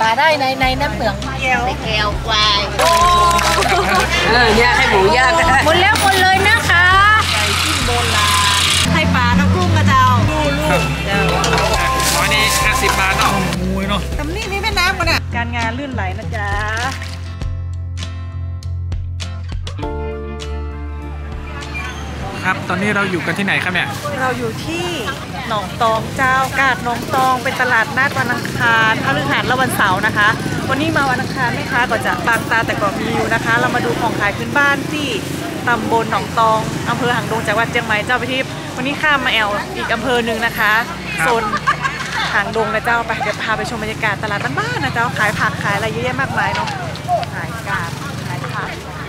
ปลาได้ในน้ำเหมืองแก้วแก้วควายเนี่ยให้หมูย่างหมดแล้วหมดเลยนะคะไก่จิ้มโบราณให้ปลากับกุ้งกระเจ้าลูกเจ้าวันนี้50 บาทเนาะมูเนาะตำนี่มีแม่น้ำกันอ่ะการงานลื่นไหลนะจ๊ะครับตอนนี้เราอยู่กันที่ไหนครับเนี่ยเราอยู่ที่หนองตองเจ้ากาดหนองตองเป็นตลาดนัดวันอังคารพฤหัสและวันเสาร์นะคะวันนี้มาวันอังคารแม่ค้าก็จะบางตาแต่ก็มีอยู่นะคะเรามาดูของขายพื้นบ้านที่ตำบลหนองตองอำเภอหางดงจังหวัดเชียงใหม่เจ้าไปที่วันนี้ข้ามมาแอลอีกอำเภอหนึ่งนะคะโซนหางดงนะเจ้าไปเดี๋ยวพาไปชมบรรยากาศตลาดบ้านๆนะเจ้าขายผักขายอะไรเยอะแยะมากมายเนาะขายกาดขายผัก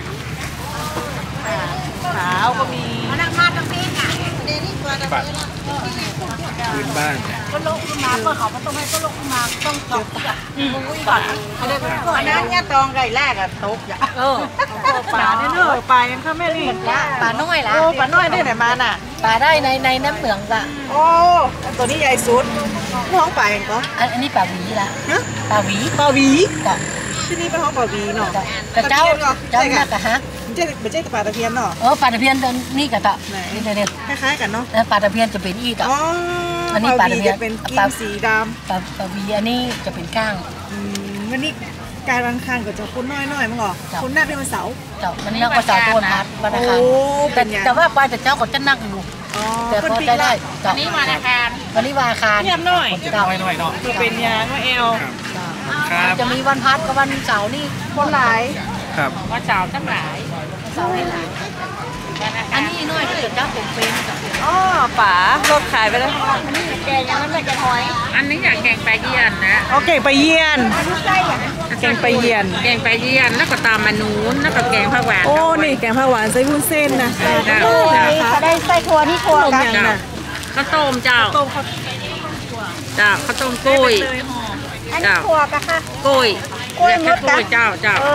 ขาวก็มีนั่งทานน้ำพริกอ่ะเดี๋ยวนี้ตัวน้ำพริกพื้นบ้านก็ลงขึ้นมาเพื่อเขาต้องให้ก็ลงขึ้นมาต้องตกอ่ะก่อนอันนั้นเนี่ยตองไก่แรกอ่ะตกอ่ะปลาเนี่ยเนอะปลายังข้าแม่ลี่ปลาน้อยละปลาน้อยได้ไหนมาน่ะปลาได้ในน้ำเหมืองละโอ้ตัวนี้ใหญ่สุดห้องปลาเองก็อันนี้ปลาหวีละปลาหวีที่นี่เป็นห้องปลาหวีเนาะแต่เจ้าหนักอะฮะไม่ใช่ปลาตะเพียนเนาะปลาตะเพียนนี่กะตะนี่เด็ดคล้ายๆกันเนาะปลาตะเพียนจะเป็นอีกอ่ะอันนี้ปลาตะเพียนเป็นกิ้งสีดำปลาหวีอันนี้จะเป็นก้างวันนี้การวันคันก็จะคุ้นน้อยมั้งเหรอคุ้นหน้าเป็นวันเสาร์มันนักวันเสาร์ตัวพัดวันอังคารแต่ว่าปลาแต่เจ้าก็จะนักอยู่แต่พอได้วันนี้วันอังคารเงียบหน่อยหน่อยเนาะเป็นยางว่าเอลจะมีวันพัดกับวันเสาร์นี่คนหลายครับวันเสาร์ตั้งหลายเสาร์ให้หลายอันนี้น้อยจะเจ้าเป็นป๋ารถขายไปแล้วอันนี้แกงยังไม่แกงหอยอันนี้อยากแกงปลาเยี่ยนนะแกงปลาเยี่ยนแกงปลาเยี่ยนแล้วก็ตามมานูนแล้วก็แกงผักหวานนี่แกงผักหวานใส่วุ้นเส้นนะเขาได้ไส้ครัวที่ครัวกันข้าวต้มเจ้าข้าวต้มกล้วยอันนี้ครัวกะค่ะกล้วยมดกันเจ้า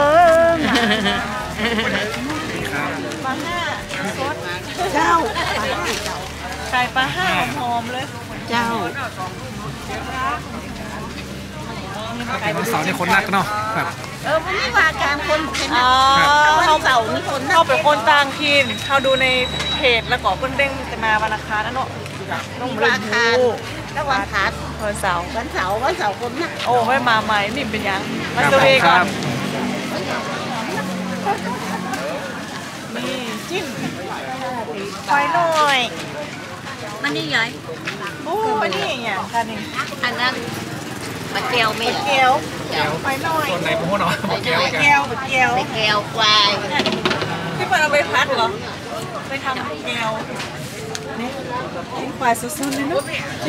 ปลาห้าซดเจ้าไก่ปลาห้าหอมเลยเจ้าวันเสาร์นี่คนนักเนาะครับวันนี้ว่าการคนเขาเสาร์นี่คนเข้าไปคนต่างถิ่นเขาดูในเพจแล้วก็เพิ่นเด้งจะมาวันอังคารนั่นเนาะต้องวันอังคารแล้ววันพัดวันเสาร์คนนักโอ้ไม่มาใหม่นี่เป็นยังมาสเวก่อนนี่จิ้มไฟหน่อยมันนี่ใหญ่โอ้มันนี่อย่างกันนี่อันนั้นปลาแก้วไม่แก้วไฟหน่อยคนไหนพูดเนาะแก้วควายพี่เปิดเอาไปพัดเหรอไปทำแก้วนี่กินควายสุดๆเลยเนาะ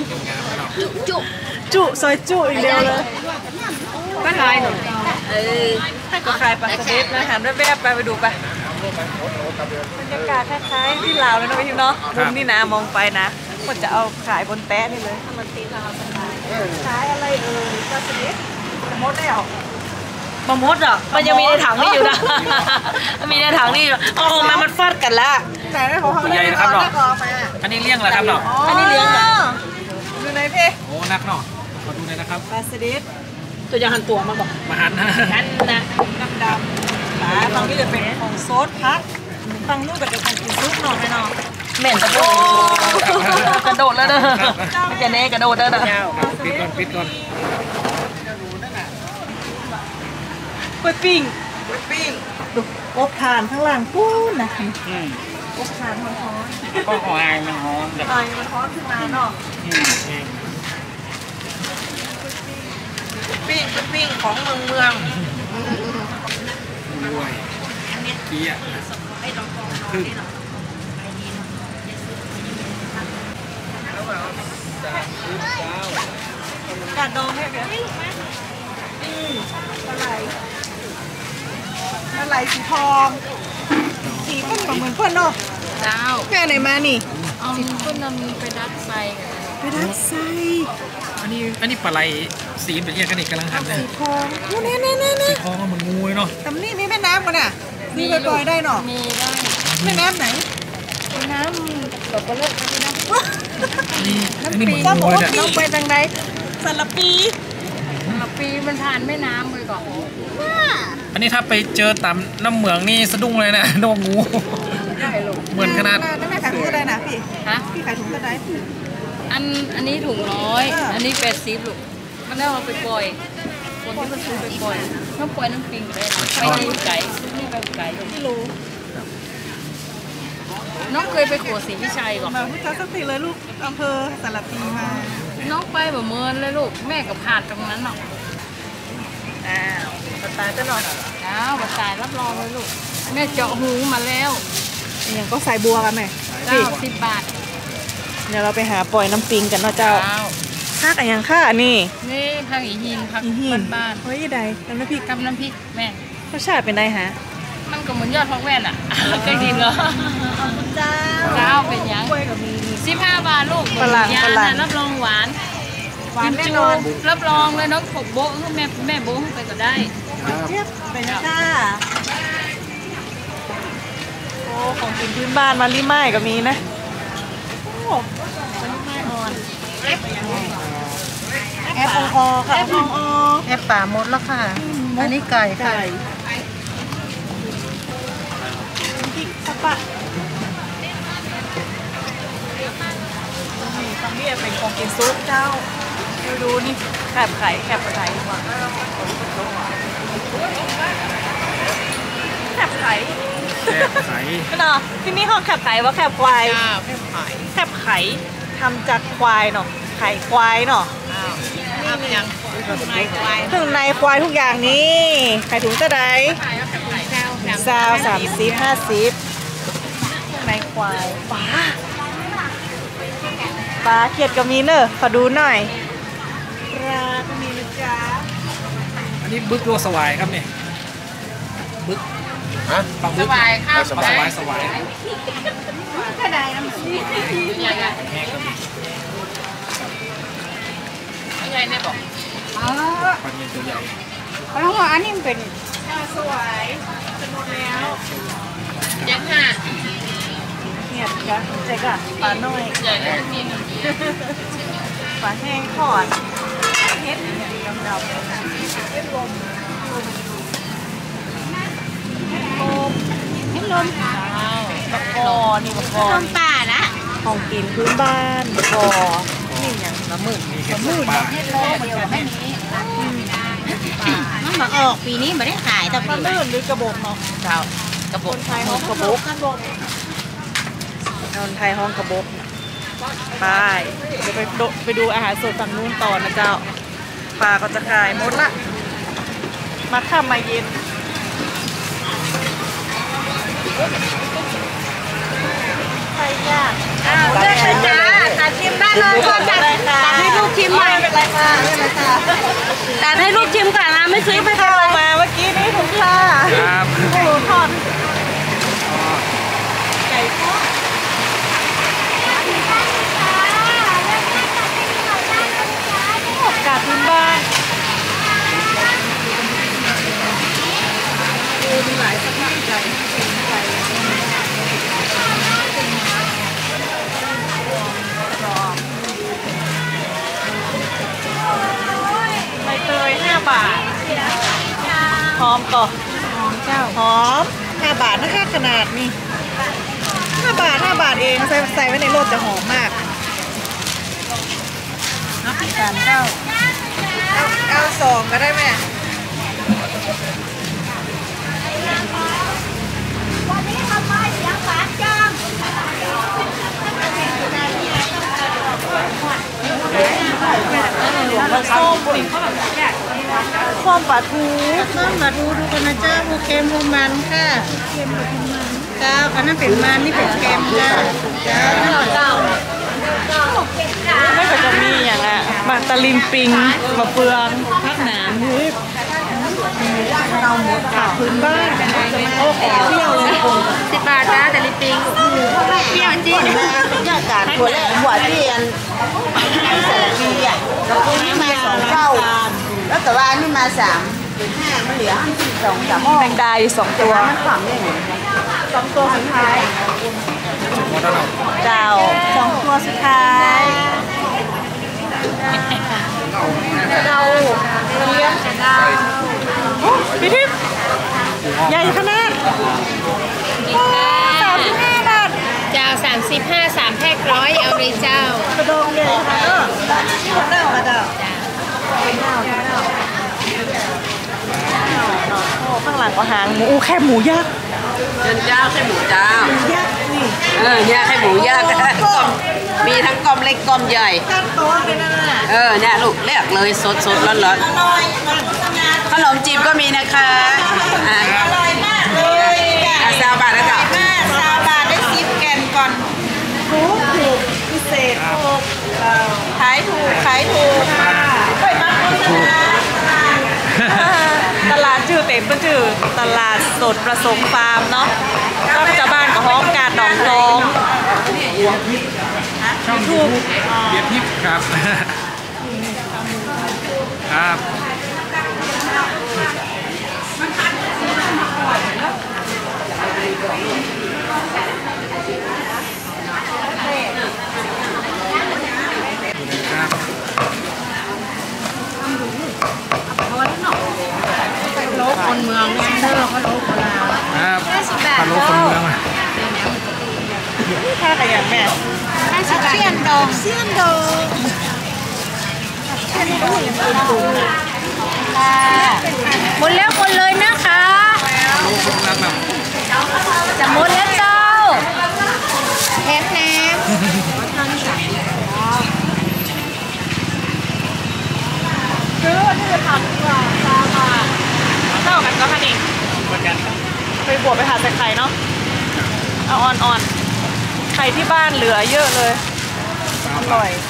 จุซอยจุอีกเดียวเลยก็ขายหนูก็ขายปลาสลิดนะหันแวบๆไปดูไปบรรยากาศคล้ายๆที่ลาวเลยนะพี่เนาะมุมนี่นะมองไปนะก็จะเอาขายบนแป๊ะนี่เลยมันตีลาวขายอะไรปลาสลิดมดได้หรอมามดอ่ะมันยังมีในถังนี่อยู่นะมีในถังนี่อ๋อมันฟาดกันละแต่ไม่ของเขาใหญ่นะครับเนาะอันนี้เลี้ยงเหรอครับเนาะอันนี้เลี้ยงดูในเพ่โอ้นักเนาะขอดูหน่อยนะครับปลาสลิดตัวยังหันตัวมาบอกมาหันนะดำขาฝั่งนี้จะเป็นของซดพัดฝั่งนู้นแบบเป็นของกินซุปหน่อยไหมเนาะเหม็นกระโดดแล้วเด้อจะเน่กระโดดแล้วเด้อปิดก่อนกล้วยปิ้งดูอบทานข้างล่างปูนนะอบทานร้อนก็หอยมันร้อนมันร้อนขึ้นมาเนาะปิ้งของเมืองด้วยเกี๊ยพึ่งกาดดองให้เดี๋ยวปลาไหลสีทองสีเพิ่นเหมือนเพิ่นเนาะเจ้าแม่ไหนมานี่สีเพิ่นมีไปดักไซอันนี้ปลาไหลสีเป็นยังไงกันอีกกำลังหันเลยสีทองนี่สีทองเหมือนงูเนาะตำนี่มีแม่น้ำกันอ่ะมีบ่อยๆได้เนาะมีได้แม่น้ำไหนน้ำกับปลาเลิกนี่นะนี่น้ำปีต้องบอกว่าต้องไปทางไหนสลับปีปีมันผ่านแม่น้ำเลยก่อนอันนี้ถ้าไปเจอตามน้ำเหมืองนี่สะดุ้งเลยนะโดนงูได้ลูกเหมือนขนาดนั่นแม่ขายถุงก็ได้นะพี่ฮะพี่ขายถุงก็ได้อันนี้ถุง100 อันนี้80ลูกมันได้เอาไปปล่อยคนที่มันซื้อไปปล่อยน้ำปล่อยน้ำปิงไปดูไก่นี่ไปไก่ไม่รู้น้องเคยไปขัวศรีวิชัยก่อนมาพุทธสติเลยลูกอำเภอสารปีมาน้องไปแบบเมินเลยลูกแม่กับผ่านตรงนั้นเนาะอ้าวตายจะนอนอ้าวมาตายรับรองเลยลูกแม่เจาะหูมาแล้วอย่างก็ใส่บัวกันไหม 90 บาทเดี๋ยวเราไปหาปล่อยน้ำปิงกันเนาะเจ้าอ้าวค่ากันยังค่านี่นี่ผักอีหินผักอีหินบ้านเฮ้ยใดน้ำพริกๆกับน้ำพริกแม่รสชาติเป็นไงฮะมันก็เหมือนยอดพักแว่นอ่ะเคยกินเหรอ เจ้าเป็นยังกล้วยกับมี 15 บาทลูกฝรั่งยาฝรั่งน่ะรับรองหวานหวานแน่นอนรับรองเลยน้องขบโบ๊ะแม่โบ๊ะไปก็ได้เทียบเป็นค่าโอ้ของกินพื้นบ้านมาลิไม้ก็มีนะโอ้มาลิไม้อ่อนแอปออค่ะแอปออแอปป่าหมดแล้วค่ะ อันนี้ไก่ค่ะไก่พริกสปะนี่ตรงนี้เป็นของกินซุปเจ้าดูนี่แคบไข่แคบไข่ดีกว่าแคบไข่ใสเนาะที่นี่เขาแคบไข่ว่าแคบควายจ้าแค่ขายแคบไข่ทำจากควายเนาะไข่ควายเนาะนี่มันยังนายควายถึงในควายทุกอย่างนี้ไข่ถุงจะได้ขายแล้วแค่ขายเจ้าซาว30 50ในควายปลาเขียดก็มีเนอะขอดูหน่อยปลาก็มีนะจ๊ะอันนี้บึกรัวสวายครับเนี่ยบึกฮะปลาสบึกบายข้าวสวายสวายก็ได้น้ำซีใหญ่ๆใหญ่เนี่ยบอกอ๋อปลาเนียนตัวใหญ่เพราะว่าอันนี้มันเป็นสวยจะหมดแล้วเจ็ดห้าเขียดจ้ะเจ๊กอะปลาน้อยใหญ่เลยนี่หนึ่งปลาแห้งทอดเฮ็ดดำๆเฮ็ดลมเฮ็ดลมบะกอนี่บะกอต้มป่านะของกินพื้นบ้านบะกอนี่อย่างน้ำมึกมีเห็ดปลาเฮ็ดโลเดียวไม่มีมันมาออกปีนี้ไม่ได้ขายแต่ปลาปีลื่นหรือกระบอกเนาะเจ้ากระบคอกนไทยห้องกระบอกคนไทยห้องกระบอกไปเดี๋ยวไปดูอาหารสดฝั่งนู้นต่อนะเจ้าปลาก็จะขายหมดละมาค่ำมาเย็นไข่ย่างเลือกเลยจ้าตัดชิมได้เลยก่อนตัดให้ลูกชิมไม่มาเป็นไรค่ะไม่เป็นไรค่ะตัดให้ลูกชิมก่อนนะไม่ซื้อไม่เป็นเข้าไรมาเมื่อกี้นี่ถุงค่ะครับโอ้โหทอดไก่ทอดกาดพื้นบ้านมีหลายสภาพไก่ไก่ใบเตย5 บาทหอมก่อนหอม5 บาทนะคะขนาดนี้5 บาท5 บาทเองใส่ไว้ในรถจะหอมมาก 3 เจ้าเอา2ก็ได้ไหมวันนี้ทำไมเสียงหวานจังส้มส้มปลาทูต้มมาดูกันนะเจ้าผู้เค็มผู้มันค่ะเจ้าอันนั้นเป็นมันนี่เป็นเค็มจ้าเจ้านั่นเจ้าไม่ก็จะมีอย่างอ่ะมาตะลิมปิงมะเฟืองพักหนามผักพื้นบ้านโอ้โหเปรี้ยวเลย 10 บาทจ้าแต่ลิปปิ้งเปรี้ยวจริงยากาศหัวแรกหัวเรียนสารพีอ่ะแล้วก็นี่มา2 เท่า แล้วแต่ว่าอันนี่มา3 เป็น 5มันเหลือ2 3หม้อแมงดาอยู่2 ตัวมันขำได้ไง 2 ตัวสุดท้ายหมดแล้วเนาะเจ้า2 ตัวสุดท้ายเดาเลี้ยงพี่ทิพย์ใหญ่ขนาด35 บาทเจ้า35 3แพ็ค100เอาเลยเจ้ากระดองใหญ่ค่ะเด้อกระดองข้างหลังก็หางหมูแค่หมูยักษ์เจ้าแค่หมูเจ้ายักษ์นี่เนี่ยแค่หมูย่างมีทั้งกลมเล็กกลมใหญ่ตั้งโต๊ะเลยนะน่ะเนี่ยลูกเลือกเลยสดร้อนขนมจีบก็มีนะคะอร่อยมากเลยซาบะแล้วกับซาบะได้10 แกนก่อนถูกพิเศษถูกขายถูกตลาดชื่อเต็มก็ชื่อตลาดสดประสงค์ฟาร์มเนาะก็จะบ้านกับห้องการหนองทองช่องทูบเบียร์ทิพย์ครับครับโลคนเมืองเนี่ยเด้อเขาโลโบราณครับปลาโลคนเมืองอ่ะค่าขยันแม่เสี้ยนดองหมดแล้วหมดเลยนะคะโลคนเมืองแบบจะหมดแล้วเจ้าแถมน้ำซื้อที่จะทำดีกว่าซาบะเท่ากันก็ค่ะนี่เหมือนกันไปบวกไปหาใส่ไข่เนาะเอาอ่อนไข่ที่บ้านเหลือเยอะเลยอร่อย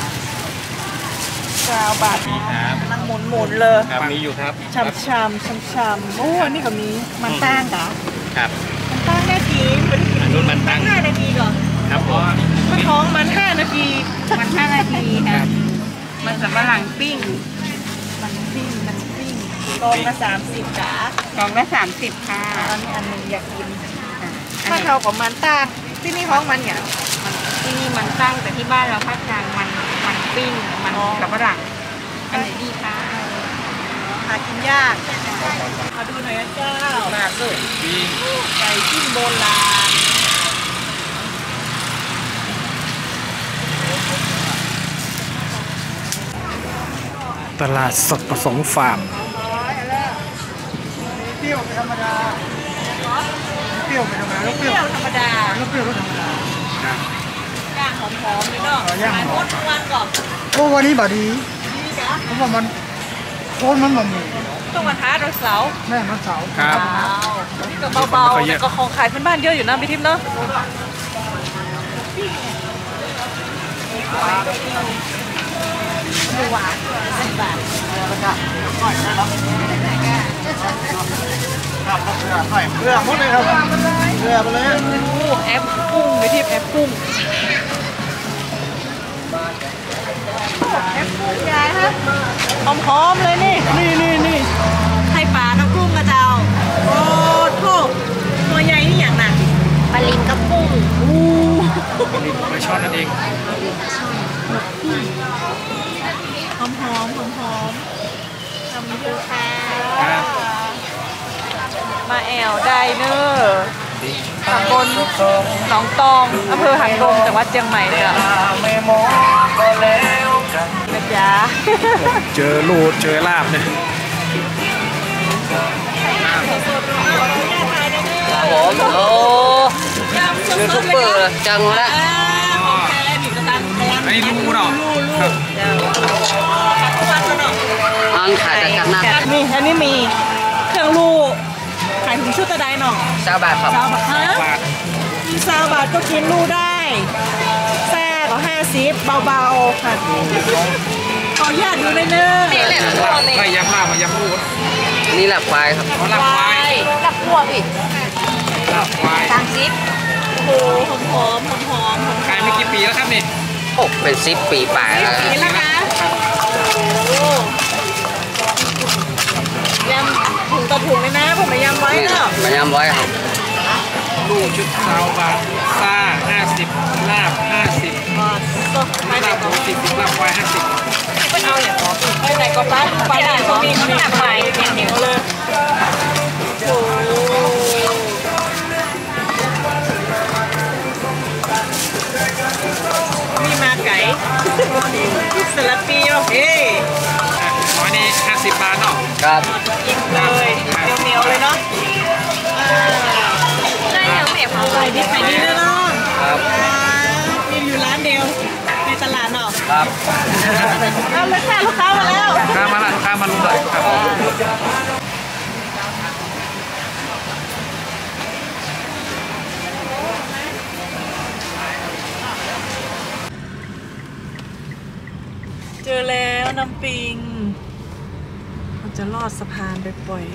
9 บาทนั่งหมุนเลยครับมีอยู่ครับชำโอ้อันนี้ก็มีมันตั้งเหรอครับมันตั้งนาทีเป็นอันนู้นมันตั้ง 5 นาทีก่อนครับเพราะมันท้องมัน5 นาทีมัน5 นาทีค่ะมันสำปะหลังปิ้งมันปิ้งกองละ30 จ๋ากล่องละ30ค่ะอันนี้อันนึงอยากกินถ้าเขากับมันตั้งที่นี่ท้องมันเนี่ยที่นี่มันตั้งแต่ที่บ้านเราภาคกลางมันปิ้งมันสำปะหลังอันไหนดีคะหากินยากมาดูหน่อยนะเจ้ามากเลยดีไก่จิ้มโบราณตลาดสดประสงค์ฟาร์มเปรี้ยวธรรมดาเปรี้ยวธรรมดาเปรี้ยวธรรมดาย่างหอมๆเลยเนาะย่างหอมวันก่อนโอ้วันนี้บาดีดีจ้ะเพราะว่ามันโคนมันบ่มีต้องมาท้าเราเสาร์แม่มันเสาร์ครับนี่ก็เบาๆแต่ก็ของขายพื้นบ้านเยอะอยู่นะพี่ทิพย์เนาะหวาน10 บาทเรือหมดเลยครับเรือไปเลยแอปกุ้งพี่ทิพย์แอปกุ้งยายฮะหอมๆเลยนี่ไข่ปลากับกุ้งกระเจ้าโอ้โหตัวใหญ่นี่อย่างหนักปลาลิงกับกุ้งลิงปลาช่อนนั่นเองหอมทำดูค่ะครับมาแอวได้เนอตำบลหนองตองอำเภอหางดงจังหวัดเชียงใหม่เนี่ยนะจ๊ะเจอลูดเจอลาบเนี่ยผมโอ้ยูทูบเบอร์จังละอันนี้ลูเนาะครับอันขายแต่กันนะนี่อันนี้มีเครื่องลูกขายถึงชุดตะไดหน่อ 20 บาทครับ 20 บาทฮะบาท 20 บาทก็กินลูกได้แซ่ก็50เบาๆค่ะขออนุญาตดูได้เนอะนี่แหละลาบไม่ยำลาบมายำลูดนี่แหละควายครับอ๋อลาบควายกับพวกอีกลาบควาย 30 โอ้โหหอมขายไม่กี่ปีแล้วครับนี่โอ้เป็น10 ปีป่าแล้วนี่ละคะยำถุงต่อถุงเลยนะผมมายำไว้นี่เนาะมันยำไว้ครับลูชุด20 บาทซ่า50ลาบ50 ไม่ลาได้บหมู40ลาบควาย50 ไปเอาอย่างของไปไหนก็ปลาไหลก็มีหนักใหม่เหนียวเลยโอ้มีมาไก่สลัดปีโอเคร้อยนี่50 บาทเนาะครับอิ่มเลยเหนียวเลยเนาะได้ยังไม่พอไปดิไปดีเลยเนาะครับมีอยู่ร้านเดียวในตลาดเนาะครับเอาเลยค่ะลูกค้ามาแล้วลูกค้ามาละลูกค้ามาลุมเลยครับเจอแล้วน้ำปิงเราจะลอดสะพานไปปล่อย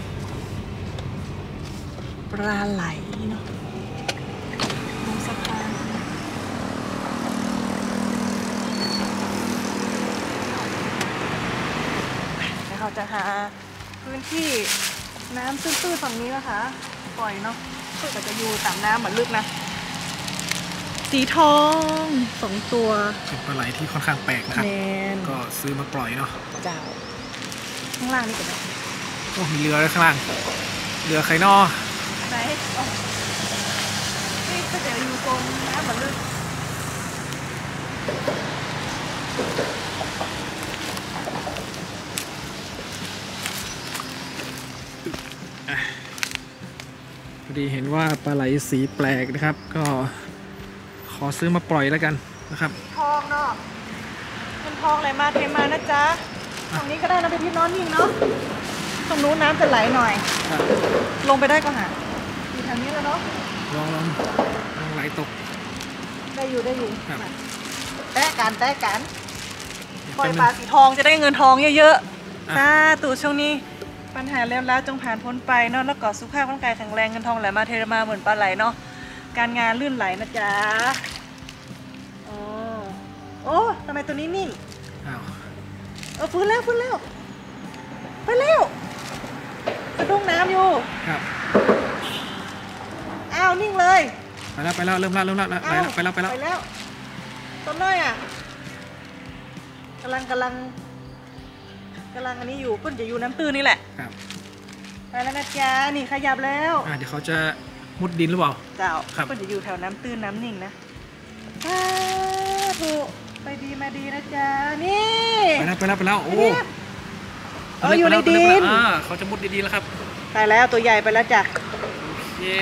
ปลาไหลเนาะลงสะพานแล้วเขาจะหาพื้นที่น้ำตื้นๆฝั่งนี้นะคะปล่อยเนาะก็จะอยู่ตามน้ำเหมือนลึกนะสีทอง2 ตัวเป็นปลาไหลที่ค่อนข้างแปลกนะครับแนนก็ซื้อมาปล่อยเนาะเจ้าข้างล่างนี่ก็ได้โอ้มีเรือด้วยข้างล่างเรือไข่นอไหนอ๋อนี่ก็จะอยู่ตรงน้ำเหมือนลึกพอดีเห็นว่าปลาไหลสีแปลกนะครับ ก็ขอซื้อมาปล่อยแล้วกันนะครับทองเนาะมันทองไหลมาเทมานะจ๊ะตรงนี้ก็ได้นะไปที่น้อนยิงเนาะตรงนู้นน้ำจะไหลหน่อย ลงไปได้ก็หาอยู่แถวนี้แล้วเนาะลองไหลตกได้อยู่ได้อยู่ครับแตะกันปล่อยปลาสีทองจะได้เงินทองเยอะๆสาธุช่วงนี้ปัญหาแล้วจงผ่านพ้นไปเนาะแล้วก็สุขภาพร่างกายแข็งแรงเงินทองไหลมาเทมาเหมือนปลาไหลเนาะการงานลื่นไหลนะจ๊ะโอ้ทำไมตัวนี้นิ่งอ้าวฟื้นแล้วไปแล้วสะดุ้งน้ำอยู่ครับอ้าวนิ่งเลยไปแล้วเริ่มแล้วไปแล้วไปแล้วต้นน้อยอ่ะกำลังอันนี้อยู่เพิ่นจะอยู่น้ำตื้นนี่แหละครับไปแล้วนะจ๊ะนี่ขยับแล้วเดี๋ยวเขาจะมุดดินหรือเปล่าเจ้าครับเพิ่นจะอยู่แถวน้ำตื้นน้ำนิ่งนะถูกไปดีมาดีนะจ๊ะนี่ไปแล้วโอ้อยู่ในดินเขาจะมุดดีๆแล้วครับไปแล้วตัวใหญ่ไปแล้วจ้ะเย้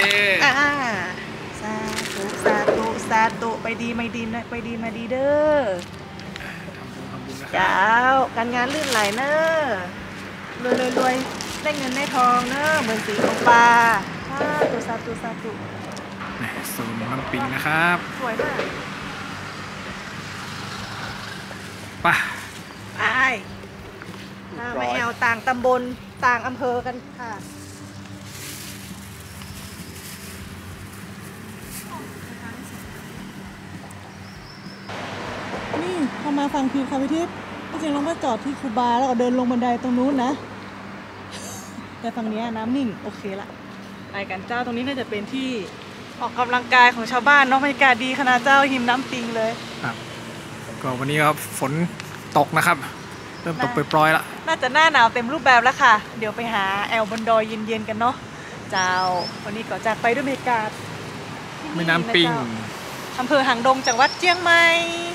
สาธุไปดีไม่ดีนะไปดีมาดีเด้อทำบุญนะครัเจ้าการงานลื่นไหลเนอะรวยได้เงินได้ทองเนอะเหมือนสีของปลาสาธุโซนน้ำปิงนะครับสวยมากไปมาแอวต่างตำบลต่างอำเภอกันค่ะนี่พอมาฟังพิวค่ะพี่ทิพย์จริงๆเราก็จอดที่คูบาแล้วก็เดินลงบันไดตรงนู้นนะ แต่ฝั่งนี้น้ำนิ่งโอเคละไปกันเจ้าตรงนี้น่าจะเป็นที่ออกกำลังกายของชาวบ้านเนาะบรรยากาศดีขนาดเจ้าหิมน้ำปิงเลยครับก็วันนี้ครับฝนตกนะครับ เริ่มตกปล่อยๆแล้วน่าจะหน้าหนาวเต็มรูปแบบแล้วค่ะเดี๋ยวไปหาแอลบนดอยเย็นๆกันเนาะเจ้าวันนี้ก็จากไปด้วยบรรยากาศที่แม่น้ำปิงะเจ้าอำเภอหางดงจังหวัดเชียงใหม่